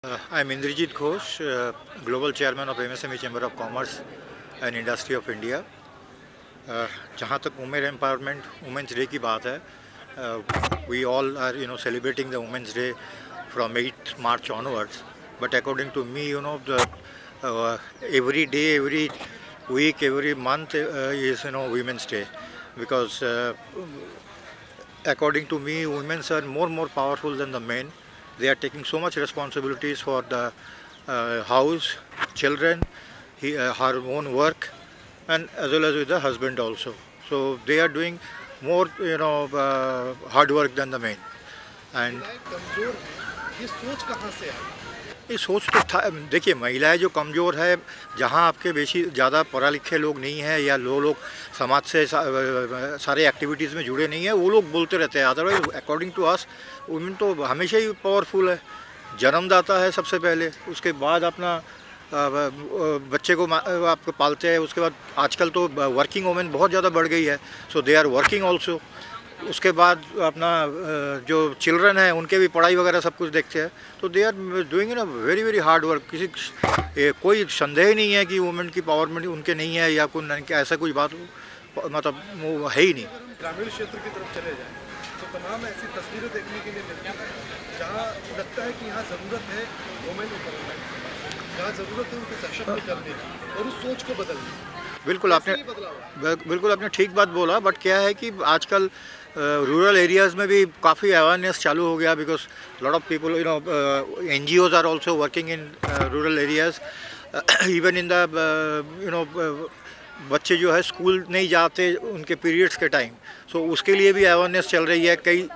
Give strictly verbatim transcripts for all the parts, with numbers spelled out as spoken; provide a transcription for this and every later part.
Uh, I'm Indrajit Ghosh, uh, Global Chairman of M S M E Chamber of Commerce and Industry of India. Uh, जहाँ तक women empowerment women's day की बात है, we all are you know celebrating the Women's Day from eighth March onwards. But according to me, you know the uh, every day, every week, every month uh, is you know Women's Day, because uh, according to me, women are more more powerful than the men. They are taking so much responsibilities for the uh, house, children, he, uh, her own work, and as well as with the husband also. So they are doing more, you know, uh, hard work than the men. And ये सोच कहाँ से आई? ये सोच तो था, देखिए महिलाएं जो कमज़ोर है, जहाँ आपके बेशी ज़्यादा पढ़ा लिखे लोग नहीं हैं या लो लोग समाज से सा, सारे एक्टिविटीज़ में जुड़े नहीं हैं, वो लोग बोलते रहते हैं। Otherwise according to us women तो हमेशा ही पावरफुल है। जन्मदाता है सबसे पहले, उसके बाद अपना बच्चे को आपको पालते हैं, उसके बाद आजकल तो वर्किंग वुमेन बहुत ज़्यादा बढ़ गई है, so they are working also. उसके बाद अपना जो चिल्ड्रन है उनके भी पढ़ाई वगैरह सब कुछ देखते हैं, तो they are doing in a very very hard work. किसी ए, कोई संदेह ही नहीं है कि वुमेन की पावरमेंट उनके नहीं है या कोई ऐसा कोई बात मतलब वो है ही नहीं। ग्रामीण क्षेत्र की तरफ चले जाएं तो तमाम ऐसी तस्वीरें देखने के लिए मिलती हैं जहाँ लगता है कि यहाँ ज़रूरत है वुमेन एम्पावरमेंट, जहाँ ज़रूरत है उनके सशक्त करने की और उस सोच को बदलने की। बिल्कुल आपने बिल्कुल आपने ठीक बात बोला, बट क्या है कि आजकल रूरल एरियाज़ में भी काफ़ी अवेयरनेस चालू हो गया, because lot of people you know N G Os are also working in rural areas, even in the you know बच्चे जो है स्कूल नहीं जाते उनके पीरियड्स के टाइम, सो so, उसके लिए भी अवेयरनेस चल रही है। कई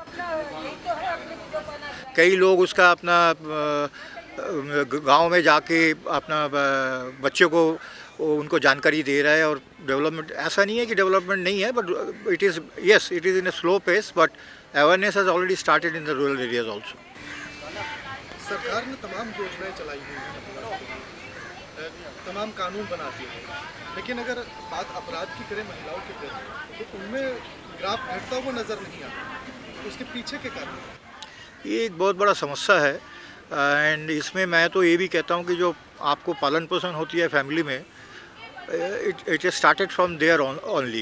कई लोग उसका अपना गांव में जाके अपना बच्चों को उनको जानकारी दे रहा है। और डेवलपमेंट ऐसा नहीं है कि डेवलपमेंट नहीं है, but it is yes it is in a slow pace, but awareness has already started in the rural areas also. सरकार ने तमाम योजनाएं चलाई हुई हैं, तमाम कानून बनाती है, लेकिन अगर बात अपराध की करें महिलाओं के प्रति तो उनमें ग्राफ घटता हुआ नज़र नहीं आता। उसके पीछे के कारण ये एक बहुत बड़ा समस्या है। एंड इसमें मैं तो ये भी कहता हूँ कि जो आपको पालन पोषण होती है फैमिली में, it it is started from there only.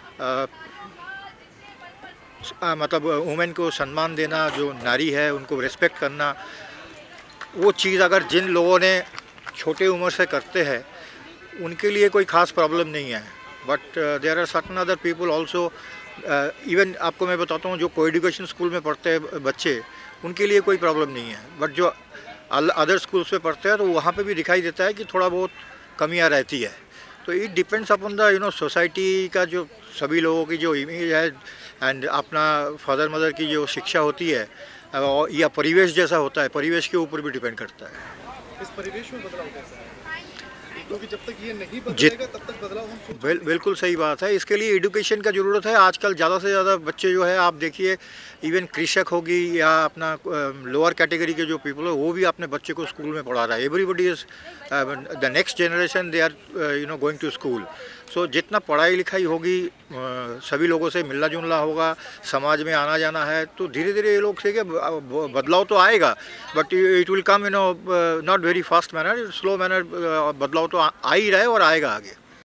मतलब वुमेन को सम्मान देना, जो नारी है उनको रिस्पेक्ट करना, वो चीज़ अगर जिन लोगों ने छोटे उम्र से करते हैं उनके लिए कोई ख़ास प्रॉब्लम नहीं है। But there are certain other people also, even आपको मैं बताता हूँ जो को एजुकेशन स्कूल में पढ़ते हैं बच्चे, उनके लिए कोई प्रॉब्लम नहीं है, बट जो अदर स्कूल्स में पढ़ते हैं तो वहाँ पे भी दिखाई देता है कि थोड़ा बहुत कमियाँ रहती है। तो it depends upon the you know society का जो सभी लोगों की जो इमेज है एंड अपना फादर मदर की जो शिक्षा होती है या परिवेश जैसा होता है, परिवेश के ऊपर भी डिपेंड करता है। इस परिवेश में बदलाव कैसा है? क्योंकि जब तक ये नहीं बदलेगा तब तक बदलाव हम सोच बिल, बिल्कुल सही बात है। इसके लिए एजुकेशन का ज़रूरत है। आजकल ज़्यादा से ज़्यादा बच्चे जो है आप देखिए, इवन कृषक होगी या अपना लोअर कैटेगरी के जो पीपल है वो भी अपने बच्चे को स्कूल में पढ़ा रहा है। Everybody is the next generation, they are you know going to school. So जितना पढ़ाई लिखाई होगी, सभी लोगों से मिलना जुलना होगा, समाज में आना जाना है, तो धीरे धीरे ये लोग सीखे बदलाव तो आएगा, but it will come in not very fast manner, slow manner बदलाव तो आ ही रहा है और आएगा आगे।